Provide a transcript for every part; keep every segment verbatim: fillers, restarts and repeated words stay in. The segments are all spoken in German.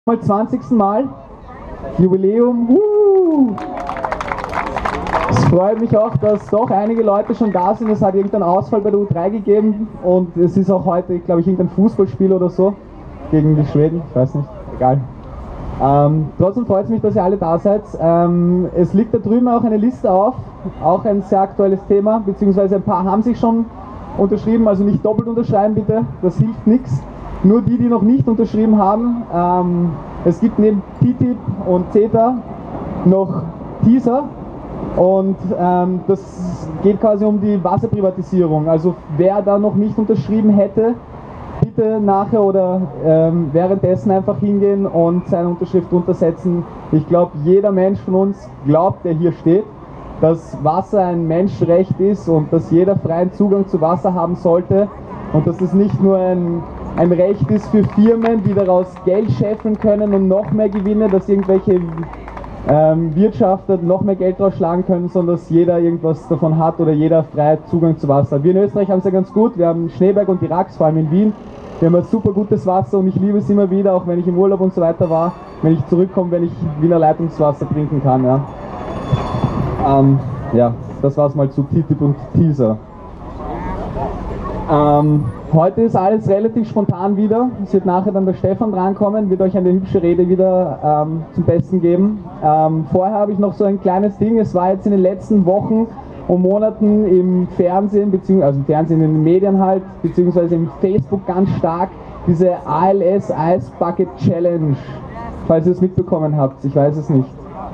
Mal zwanzigsten Mal. Jubiläum. Uh. Es freut mich auch, dass doch einige Leute schon da sind. Es hat irgendeinen Ausfall bei der U drei gegeben und es ist auch heute, glaube ich, irgendein Fußballspiel oder so gegen die Schweden. Ich weiß nicht, egal. Ähm, trotzdem freut es mich, dass ihr alle da seid. Ähm, es liegt da drüben auch eine Liste auf, auch ein sehr aktuelles Thema, beziehungsweise ein paar haben sich schon unterschrieben, also nicht doppelt unterschreiben bitte, das hilft nichts. Nur die, die noch nicht unterschrieben haben, ähm, es gibt neben T T I P und CETA noch TISA und ähm, das geht quasi um die Wasserprivatisierung. Also wer da noch nicht unterschrieben hätte, bitte nachher oder ähm, währenddessen einfach hingehen und seine Unterschrift untersetzen. Ich glaube, jeder Mensch von uns glaubt, der hier steht, dass Wasser ein Menschenrecht ist und dass jeder freien Zugang zu Wasser haben sollte und dass es nicht nur ein ein Recht ist für Firmen, die daraus Geld scheffeln können und noch mehr Gewinne, dass irgendwelche ähm, Wirtschafter noch mehr Geld draus schlagen können, sondern dass jeder irgendwas davon hat oder jeder frei Zugang zu Wasser hat. Wir in Österreich haben es ja ganz gut, wir haben Schneeberg und die Rax, vor allem in Wien. Wir haben ein super gutes Wasser und ich liebe es immer wieder, auch wenn ich im Urlaub und so weiter war, wenn ich zurückkomme, wenn ich Wiener Leitungswasser trinken kann. Ja, ähm, ja das war es mal zu T T I P und TISA. Ähm, heute ist alles relativ spontan wieder. Es wird nachher dann der Stefan drankommen, wird euch eine hübsche Rede wieder ähm, zum Besten geben. Ähm, vorher habe ich noch so ein kleines Ding. Es war jetzt in den letzten Wochen und Monaten im Fernsehen, beziehungsweise also im Fernsehen, in den Medien halt, beziehungsweise im Facebook ganz stark, diese A L S Ice Bucket Challenge. Falls ihr es mitbekommen habt, ich weiß es nicht.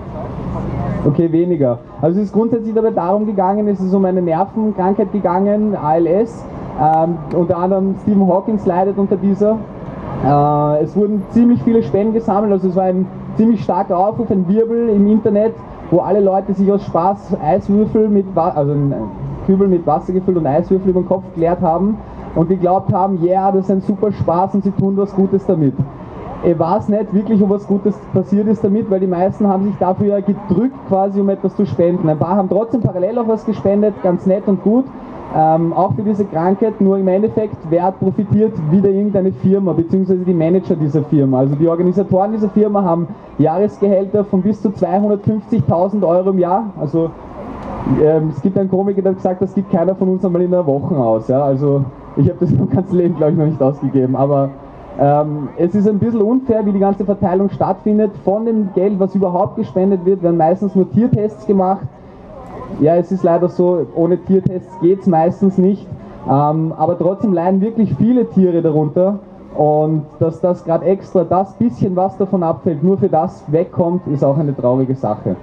Okay, weniger. Also es ist grundsätzlich dabei darum gegangen, es ist um eine Nervenkrankheit gegangen, A L S. Ähm, unter anderem Stephen Hawking leidet unter dieser. Äh, es wurden ziemlich viele Spenden gesammelt, also es war ein ziemlich starker Aufruf, ein Wirbel im Internet, wo alle Leute sich aus Spaß Eiswürfel mit, also einen Kübel mit Wasser gefüllt und Eiswürfel über den Kopf geleert haben und geglaubt haben, ja, yeah, das ist ein super Spaß und sie tun was Gutes damit. Ich weiß nicht wirklich, ob was Gutes passiert ist damit, weil die meisten haben sich dafür ja gedrückt, quasi um etwas zu spenden. Ein paar haben trotzdem parallel auch was gespendet, ganz nett und gut. Ähm, auch für diese Krankheit, nur im Endeffekt, wer profitiert? Wieder irgendeine Firma, beziehungsweise die Manager dieser Firma. Also die Organisatoren dieser Firma haben Jahresgehälter von bis zu zweihundertfünfzigtausend Euro im Jahr. Also ähm, es gibt einen Komiker, der hat gesagt, das gibt keiner von uns einmal in einer Woche aus. Ja? Also ich habe das mein ganzes Leben, glaube ich, noch nicht ausgegeben. Aber ähm, es ist ein bisschen unfair, wie die ganze Verteilung stattfindet. Von dem Geld, was überhaupt gespendet wird, werden meistens nur Tiertests gemacht. Ja, es ist leider so, ohne Tiertests geht es meistens nicht, ähm, aber trotzdem leiden wirklich viele Tiere darunter und dass das gerade extra das bisschen, was davon abfällt, nur für das wegkommt, ist auch eine traurige Sache.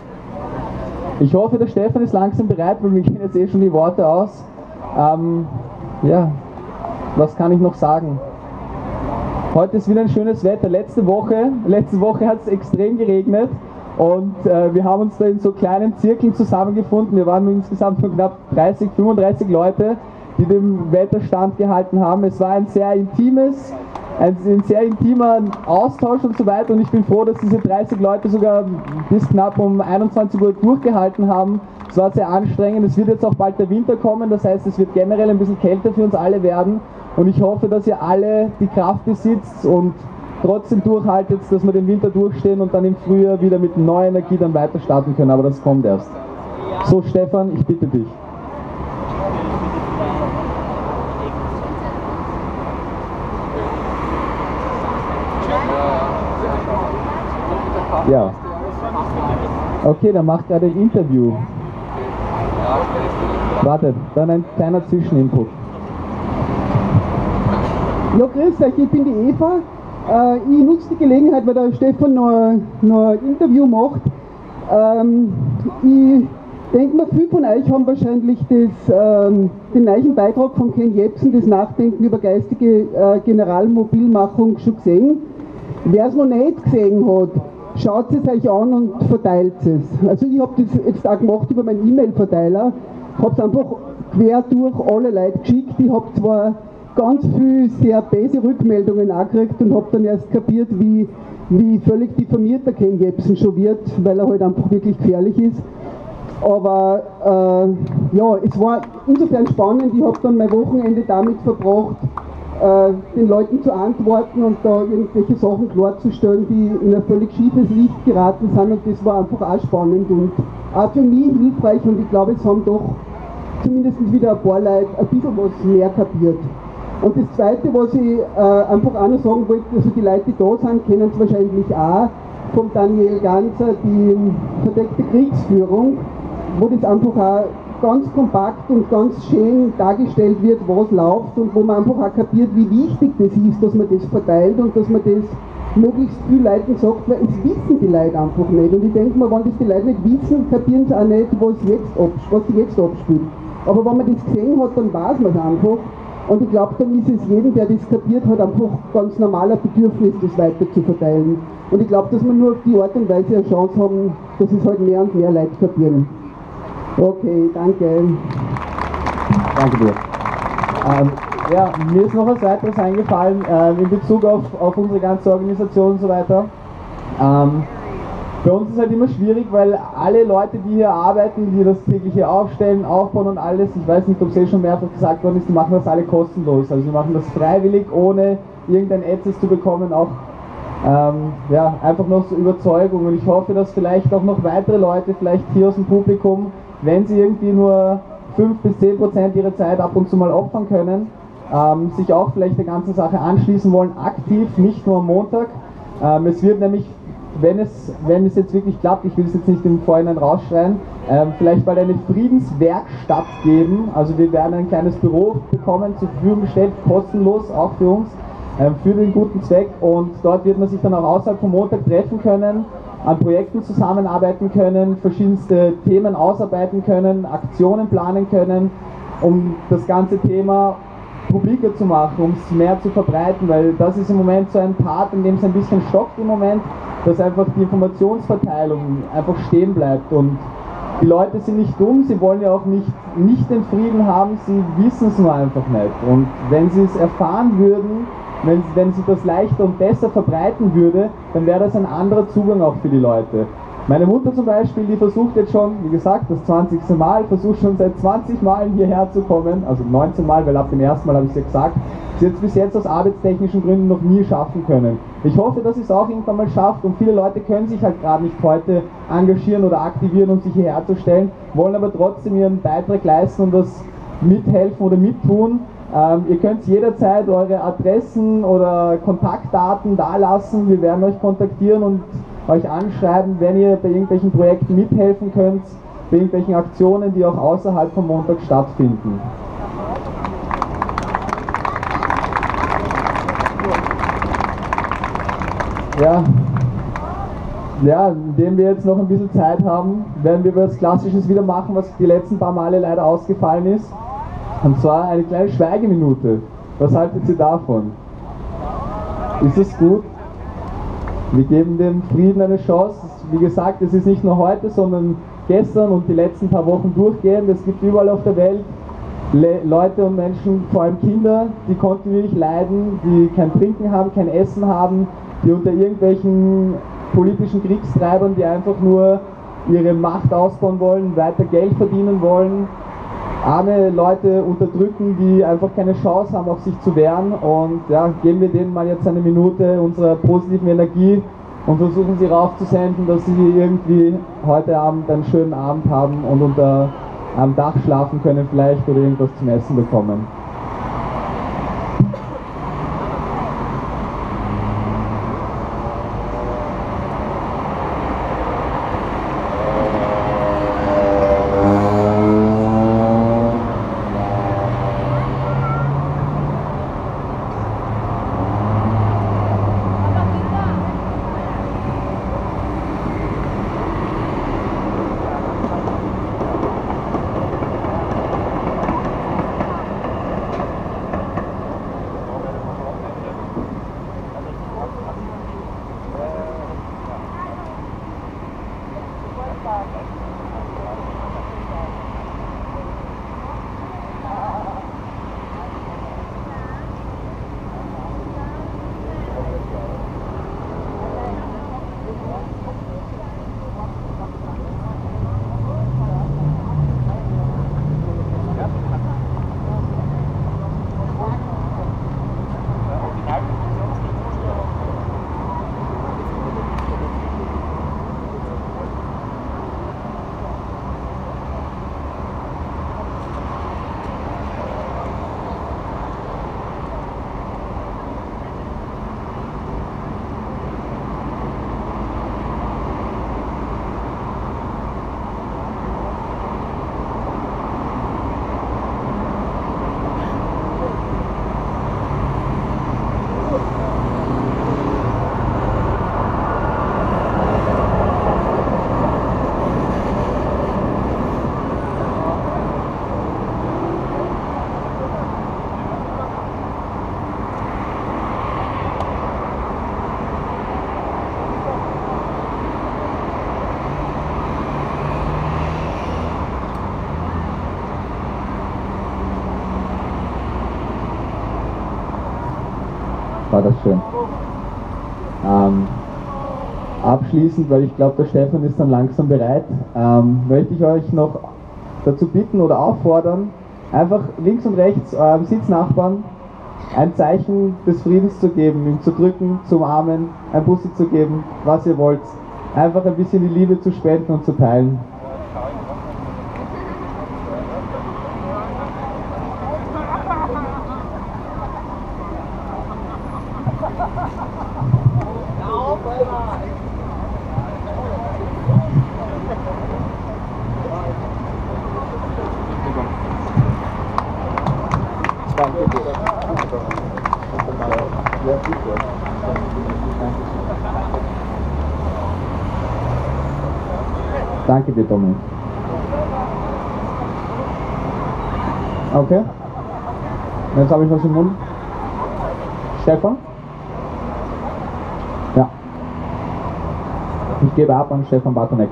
Ich hoffe, der Stefan ist langsam bereit, weil mir gehen jetzt eh schon die Worte aus. Ähm, ja, was kann ich noch sagen? Heute ist wieder ein schönes Wetter. Letzte Woche, letzte Woche hat es extrem geregnet. Und äh, wir haben uns da in so kleinen Zirkeln zusammengefunden. Wir waren insgesamt von knapp dreißig, fünfunddreißig Leute, die dem Wetter standgehalten haben. Es war ein sehr intimes, ein, ein sehr intimer Austausch und so weiter. Und ich bin froh, dass diese dreißig Leute sogar bis knapp um einundzwanzig Uhr durchgehalten haben. Es war sehr anstrengend. Es wird jetzt auch bald der Winter kommen. Das heißt, es wird generell ein bisschen kälter für uns alle werden. Und ich hoffe, dass ihr alle die Kraft besitzt und trotzdem durchhaltet, dass wir den Winter durchstehen und dann im Frühjahr wieder mit neuer Energie dann weiter starten können, aber das kommt erst. So Stefan, ich bitte dich. Ja. Okay, dann macht gerade ein Interview. Wartet, dann ein kleiner Zwischeninput. Ja, grüß euch, ich bin die Eva. Äh, ich nutze die Gelegenheit, weil der Stefan noch, noch ein Interview macht. Ähm, ich denke mal, viele von euch haben wahrscheinlich das, ähm, den neuen Beitrag von Ken Jebsen, das Nachdenken über geistige äh, Generalmobilmachung, schon gesehen. Wer es noch nicht gesehen hat, schaut es euch an und verteilt es. Also ich habe das jetzt auch gemacht über meinen E-Mail-Verteiler, habe es einfach quer durch alle Leute geschickt. Ich habe zwar ganz viele sehr böse Rückmeldungen angekriegt und habe dann erst kapiert, wie, wie völlig diffamiert der Ken Jebsen schon wird, weil er halt einfach wirklich gefährlich ist. Aber äh, ja, es war insofern spannend, ich habe dann mein Wochenende damit verbracht, äh, den Leuten zu antworten und da irgendwelche Sachen klarzustellen, die in ein völlig schiefes Licht geraten sind, und das war einfach auch spannend und auch für mich hilfreich, und ich glaube, es haben doch zumindest wieder ein paar Leute ein bisschen was mehr kapiert. Und das Zweite, was ich äh, einfach auch noch sagen wollte, also die Leute, die da sind, kennen es wahrscheinlich auch von Daniel Ganser, die verdeckte Kriegsführung, wo das einfach auch ganz kompakt und ganz schön dargestellt wird, was läuft, und wo man einfach auch kapiert, wie wichtig das ist, dass man das verteilt und dass man das möglichst vielen Leuten sagt, weil es wissen die Leute einfach nicht. Und ich denke mal, wenn das die Leute nicht wissen, kapieren sie auch nicht, was, jetzt was sich jetzt abspielt. Aber wenn man das gesehen hat, dann weiß man es einfach. Und ich glaube, dann ist es jedem, der das kapiert hat, einfach ganz normaler Bedürfnis, das weiter zu verteilen. Und ich glaube, dass wir nur auf die Art und Weise eine Chance haben, dass es halt mehr und mehr Leute kapieren. Okay, danke. Danke dir. Ähm, ja, mir ist noch was weiteres eingefallen äh, in Bezug auf, auf unsere ganze Organisation und so weiter. Ähm, Bei uns ist es halt immer schwierig, weil alle Leute, die hier arbeiten, die das tägliche aufstellen, aufbauen und alles, ich weiß nicht, ob es eh schon mehrfach gesagt worden ist, die machen das alle kostenlos. Also die machen das freiwillig, ohne irgendein Ads zu bekommen, auch ähm, ja, einfach noch so Überzeugung. Und ich hoffe, dass vielleicht auch noch weitere Leute, vielleicht hier aus dem Publikum, wenn sie irgendwie nur fünf bis zehn Prozent ihrer Zeit ab und zu mal opfern können, ähm, sich auch vielleicht der ganzen Sache anschließen wollen, aktiv, nicht nur am Montag. Ähm, es wird nämlich, wenn es, wenn es jetzt wirklich klappt, ich will es jetzt nicht im Vorhinein rausschreien, ähm, vielleicht bald eine Friedenswerkstatt geben. Also wir werden ein kleines Büro bekommen, zur Verfügung gestellt, kostenlos, auch für uns, ähm, für den guten Zweck. Und dort wird man sich dann auch außerhalb vom Montag treffen können, an Projekten zusammenarbeiten können, verschiedenste Themen ausarbeiten können, Aktionen planen können, um das ganze Thema publiker zu machen, um es mehr zu verbreiten, weil das ist im Moment so ein Part, in dem es ein bisschen stockt im Moment, dass einfach die Informationsverteilung einfach stehen bleibt. Und die Leute sind nicht dumm, sie wollen ja auch nicht, nicht den Frieden haben, sie wissen es nur einfach nicht. Und wenn sie es erfahren würden, wenn, wenn sich das leichter und besser verbreiten würde, dann wäre das ein anderer Zugang auch für die Leute. Meine Mutter zum Beispiel, die versucht jetzt schon, wie gesagt, das zwanzigste Mal, versucht schon seit zwanzig Mal hierher zu kommen, also neunzehn Mal, weil ab dem ersten Mal habe ich es ja gesagt, sie hat es bis jetzt aus arbeitstechnischen Gründen noch nie schaffen können. Ich hoffe, dass sie es auch irgendwann mal schafft, und viele Leute können sich halt gerade nicht heute engagieren oder aktivieren, um sich hierher zu stellen, wollen aber trotzdem ihren Beitrag leisten und das mithelfen oder mittun. Ähm, ihr könnt jederzeit eure Adressen oder Kontaktdaten dalassen, wir werden euch kontaktieren und euch anschreiben, wenn ihr bei irgendwelchen Projekten mithelfen könnt, bei irgendwelchen Aktionen, die auch außerhalb vom Montag stattfinden. Ja, ja, indem wir jetzt noch ein bisschen Zeit haben, werden wir was Klassisches wieder machen, was die letzten paar Male leider ausgefallen ist. Und zwar eine kleine Schweigeminute. Was haltet ihr davon? Ist es gut? Wir geben dem Frieden eine Chance. Wie gesagt, es ist nicht nur heute, sondern gestern und die letzten paar Wochen durchgehend. Es gibt überall auf der Welt Le Leute und Menschen, vor allem Kinder, die kontinuierlich leiden, die kein Trinken haben, kein Essen haben, die unter irgendwelchen politischen Kriegstreibern, die einfach nur ihre Macht ausbauen wollen, weiter Geld verdienen wollen, arme Leute unterdrücken, die einfach keine Chance haben, auf sich zu wehren. Und ja, geben wir denen mal jetzt eine Minute unserer positiven Energie und versuchen sie raufzusenden, dass sie irgendwie heute Abend einen schönen Abend haben und unter am Dach schlafen können vielleicht oder irgendwas zum Essen bekommen. das schön. Ähm, abschließend, weil ich glaube, der Stefan ist dann langsam bereit, ähm, möchte ich euch noch dazu bitten oder auffordern, einfach links und rechts eurem Sitznachbarn ein Zeichen des Friedens zu geben, ihm zu drücken, zu umarmen, ein Bussi zu geben, was ihr wollt. Einfach ein bisschen die Liebe zu spenden und zu teilen. Danke dir, Tommy. Okay. Jetzt habe ich was im Mund. Stefan? Ja. Ich gebe ab an Stefan Bartonek.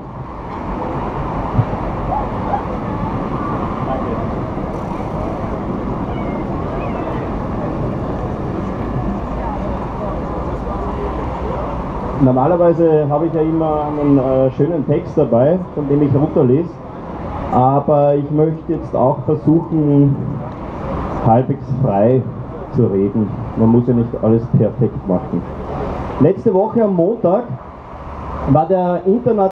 Normalerweise habe ich ja immer einen äh, schönen Text dabei, von dem ich runterlese, aber ich möchte jetzt auch versuchen, halbwegs frei zu reden. Man muss ja nicht alles perfekt machen. Letzte Woche am Montag war der Internationale